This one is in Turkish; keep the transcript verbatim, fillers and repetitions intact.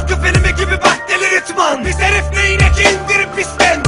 Vakıf filmi gibi bak deli ritman. Biz herif neyine ki indirip pistten.